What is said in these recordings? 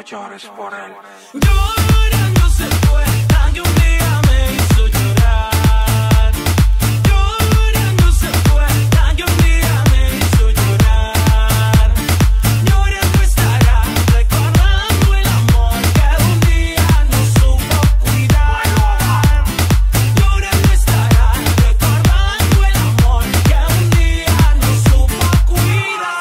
llores por él. Llorando se fue, la que un día me hizo llorar. Llorando se fue, la que un día me hizo llorar. Llorando estará, recordando el amor que un día no supo cuidar. Llorando estará, recordando el amor que un día no supo cuidar.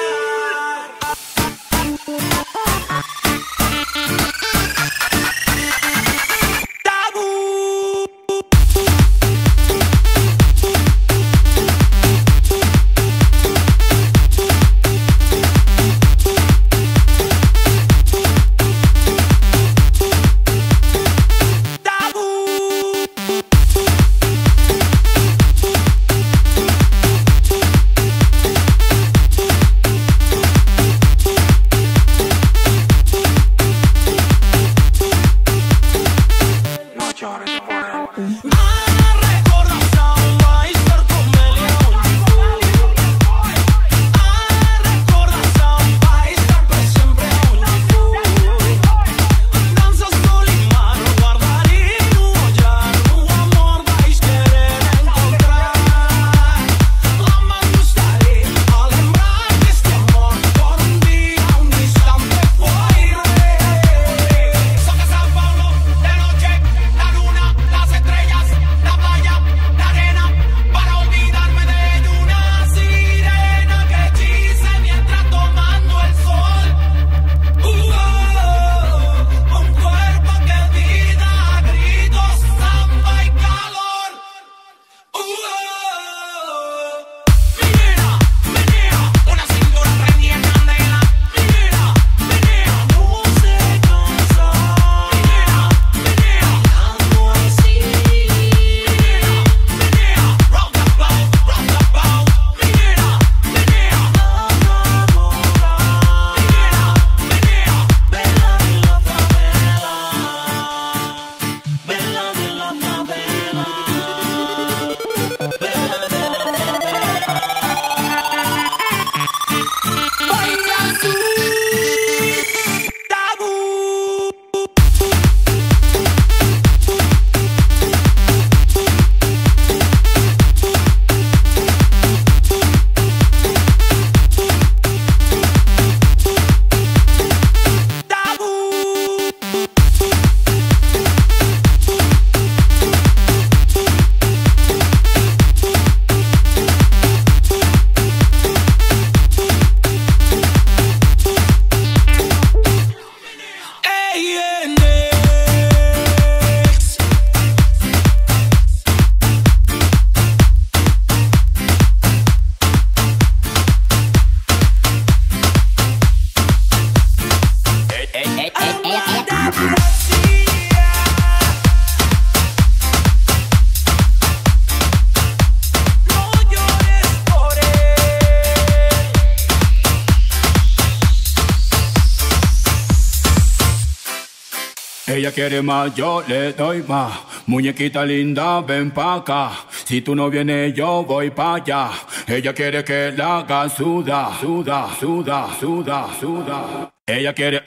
Ella quiere más, yo le doy más. Muñequita linda, ven pa' acá. Si tú no vienes, yo voy pa' allá. Ella quiere que la haga suda, suda, suda, suda, suda. Ella quiere,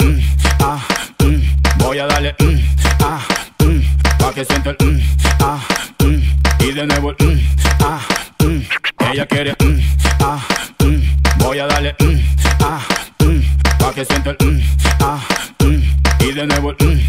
voy a darle, pa' que sienta el, y de nuevo el, Ella quiere, voy a darle, pa' que sienta el, y de nuevo el,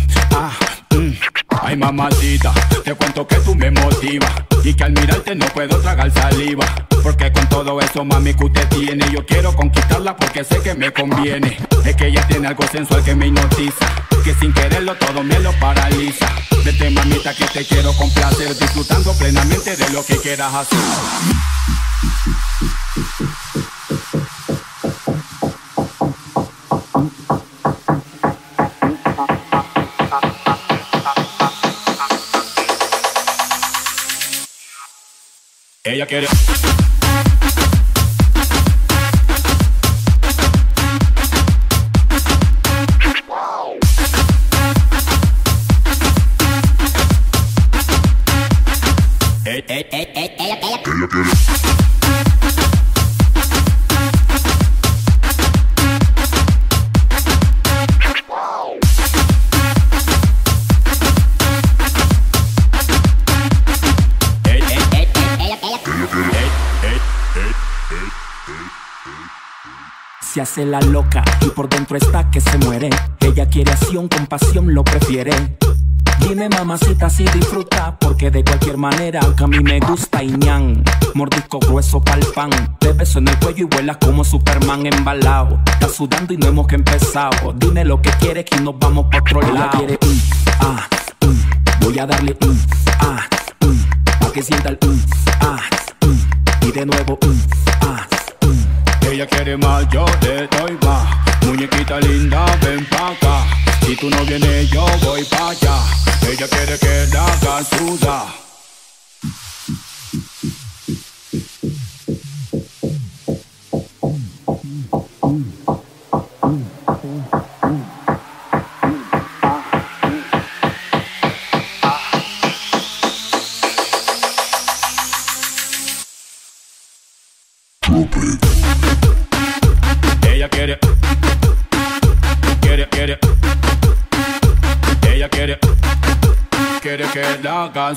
Ay mamacita, te cuento que tú me motivas y que al mirarte no puedo tragar saliva. Porque con todo eso mami que usted tiene, yo quiero conquistarla porque sé que me conviene. Es que ella tiene algo sensual que me hipnotiza, que sin quererlo todo me lo paraliza. Vete mamita que te quiero complacer, disfrutando plenamente de lo que quieras hacer. Ella quiere. Ella quiere. Se hace la loca y por dentro está que se muere. Ella quiere acción, con pasión lo prefiere. Dime mamacita si disfruta, porque de cualquier manera que a mí me gusta y ñan. Mordisco grueso pa'l pan, te beso en el cuello y vuelas como Superman embalado. Está sudando y no hemos que empezado. Dime lo que quieres que nos vamos pa' otro lado. Ella quiere voy a darle pa' que sienta el y de nuevo Ella quiere más, yo le doy más. Muñequita linda, ven pa' acá. Si tú no vienes, yo voy pa' allá. Ella quiere que la haga suda. Ella quiere. Ella quiere que la haga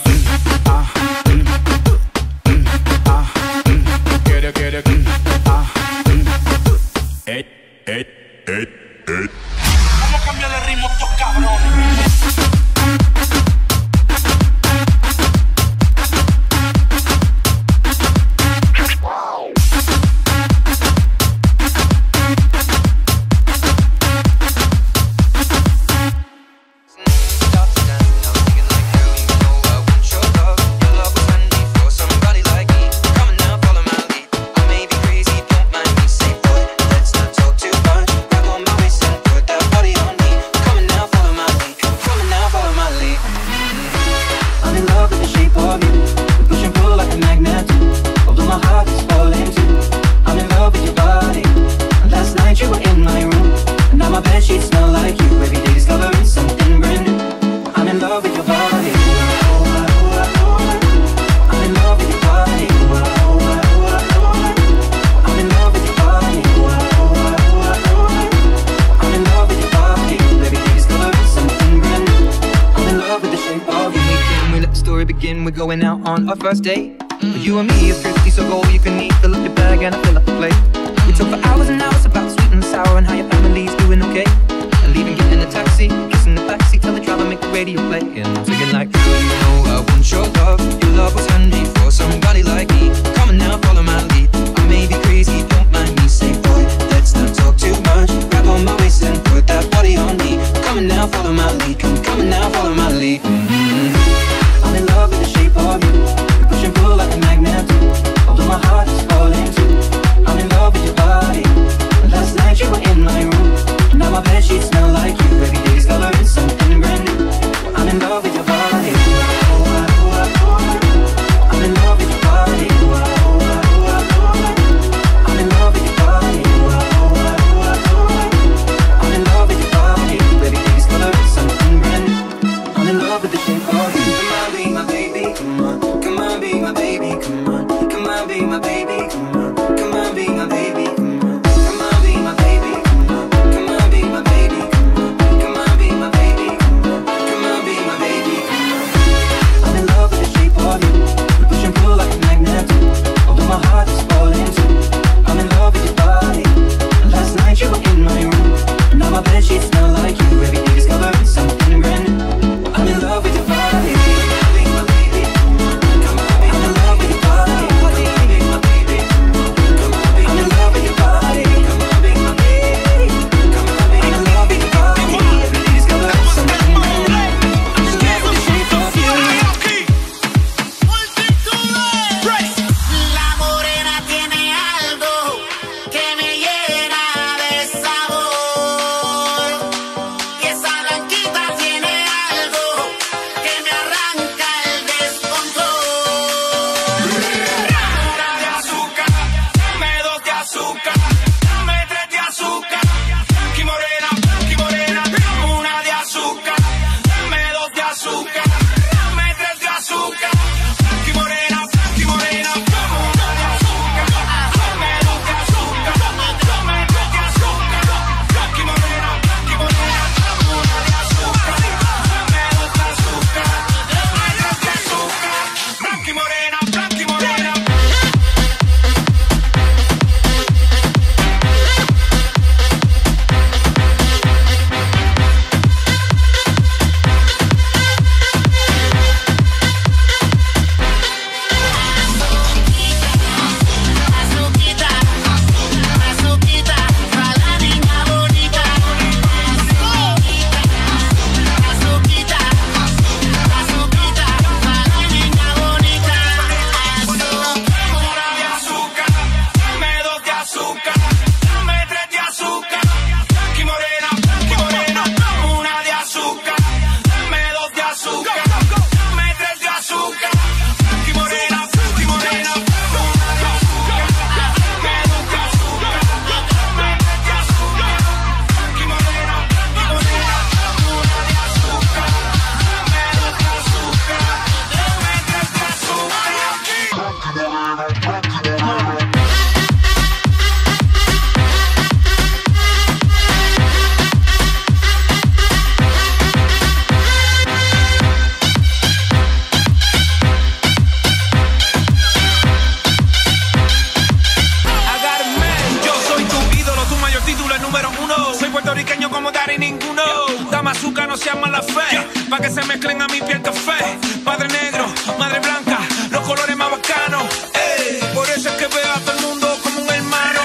quiere Vamos a cambiar de ritmo estos cabrones. On our first date, but you and me is thrifty, so go all you can eat. Fill up your bag and I fill up the plate. We talk for hours and hours about sweet and sour and how your family's doing okay. And leaving, getting a taxi, kissing the backseat, tell the driver make the radio play. And I'm singing like, girl, you know I want your love. Your love was handmade for somebody like me. Come on now, follow my lead. I may be crazy, don't mind me. Say, boy, let's not talk too much. Grab on my waist and put that body on me. Come on now, follow my lead. Come on now, follow my lead. I'm in love with the shape of you. You push and pull like a magnet. Although my heart is falling too. I'm in love with your body. Last night you were in my room. Now my bedsheets smell like you. Every day discovering something brand new. I'm in love with your body. I'm in love with your body. hay ninguno. Dame azúcar, no seas mala fe. Pa' que se mezclen a mi piel café. Padre negro, madre blanca, los colores más bacanos. Por eso es que veo a todo el mundo como un hermano.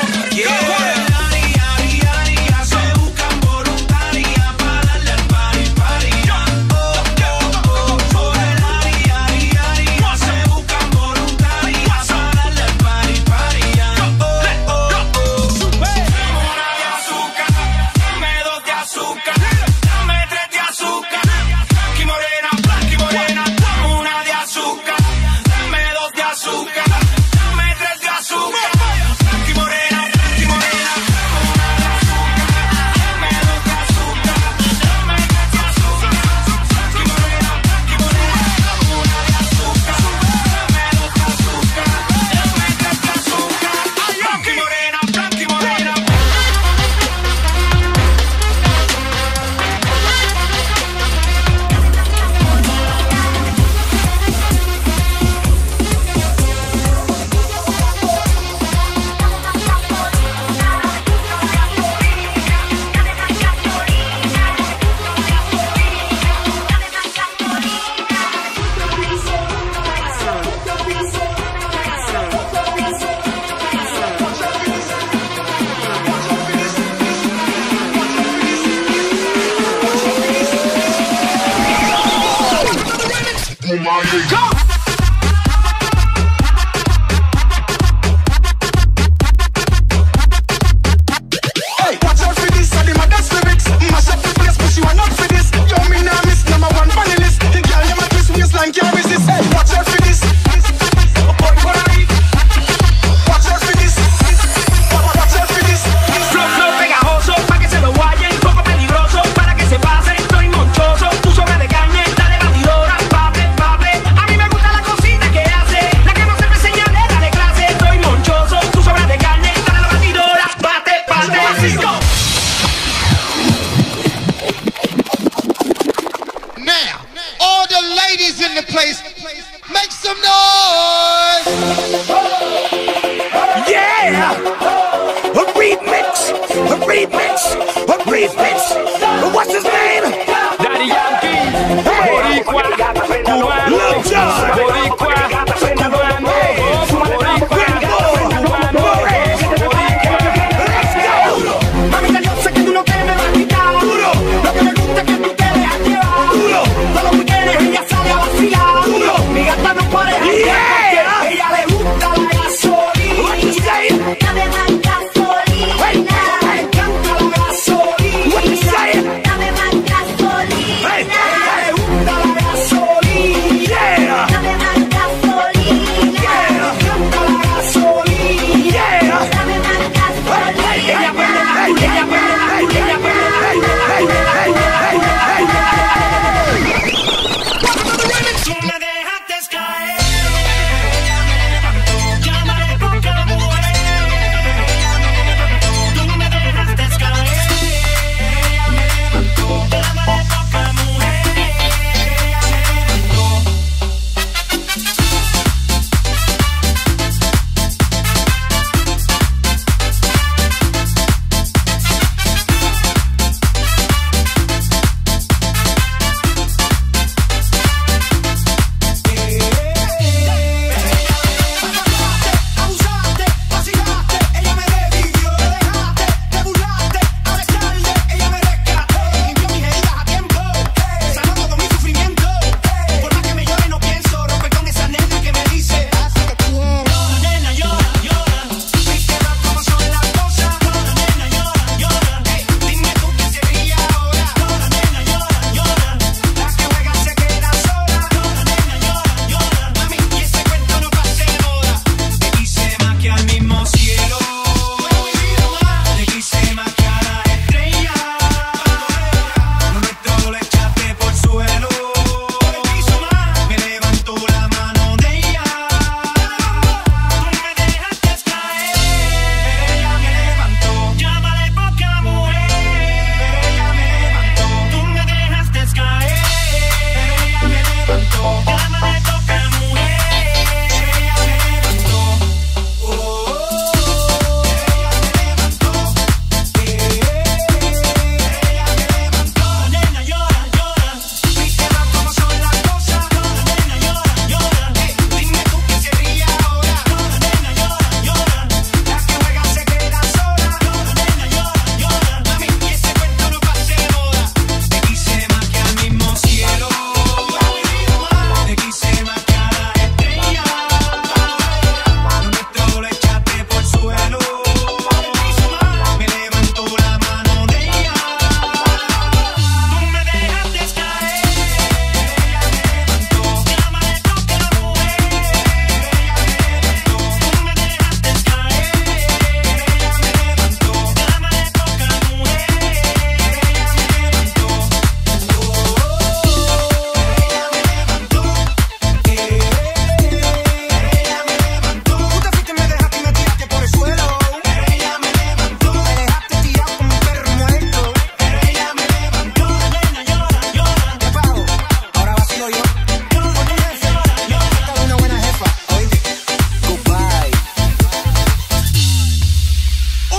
A mí me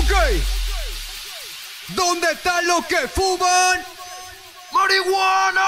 Ok. ¿Dónde están los que fuman marihuana?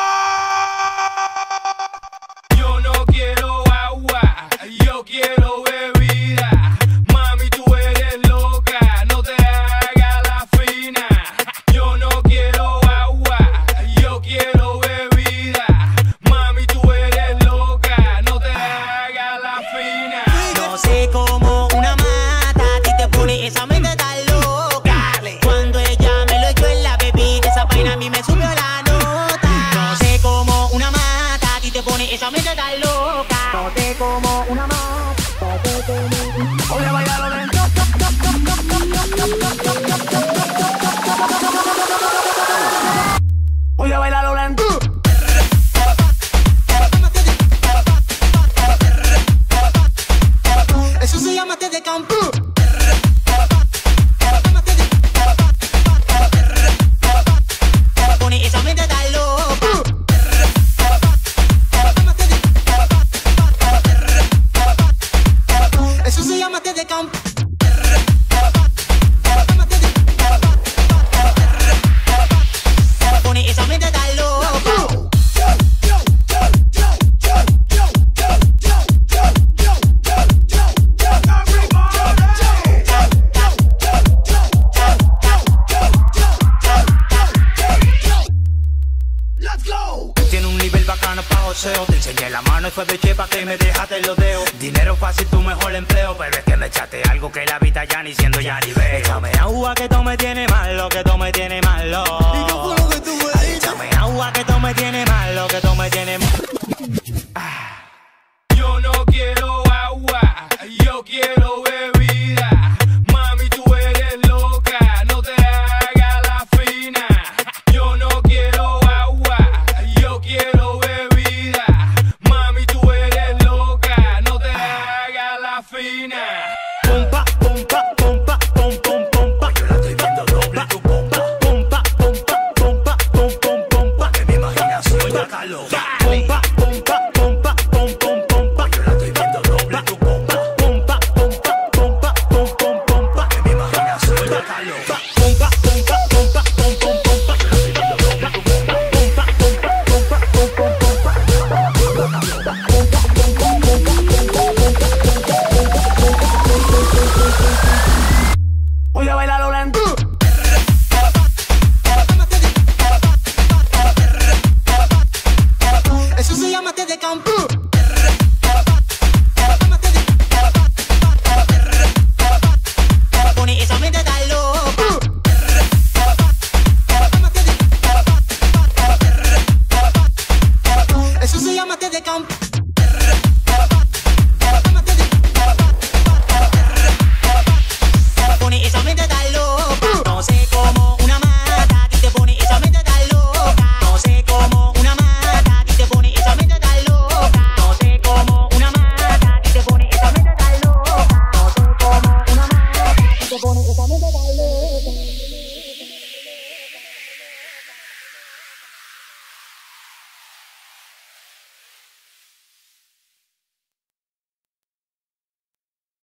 Yo no quiero agua, yo quiero bebida. Mami, tú eres loca, no te hagas la fina. Yo no quiero agua, yo quiero bebida. Mami, tú eres loca, no te hagas la fina. No sé cómo una mata a ti te pone esa mente tan loca. Cuando ella me lo echó en la bebida, esa vaina a mí me subió la nota. No sé cómo una mata a ti te pone esa mente tan loca. No sé cómo una mata, no sé cómo. Oye, bailalo lento. Oye, bailalo lento. Eso se llama té de campo. Pone esa mente tan loca. Eso se llama té de campo. Pone esa mente tan loca. Tiene un nivel bacano pa' joseo. Te enseñé la mano y fue de chepa que me dejaste los dedos. Dinero fácil, tu mejor empleo. Pero es que me echaste algo que la vida ya ni siendo ya ni veo. Échame agua que todo me tiene malo, que todo me tiene malo. ¿Y qué fue lo que tú me dijiste? Échame agua que todo me tiene malo, que todo me tiene malo. Yo no quiero agua, yo quiero bebida. Mami, tú eres loca, no te hagas la fina. Yo no quiero agua, yo quiero bebida. Mami, tú eres loca, no te hagas la fina. Pompa, pompa, pompa, pom, pom, pompa. Yo la estoy viendo doble tu pompa. Pompa, pompa, pompa, pom, pom, pompa. Que mi imaginación ya está loca. Pompa, pompa, pompa, pom, pom, pompa. Yo la estoy viendo doble tu pompa. Pompa, pompa, pompa, pom, pom, pompa. Que mi imaginación ya está loca. Pompa, pompa,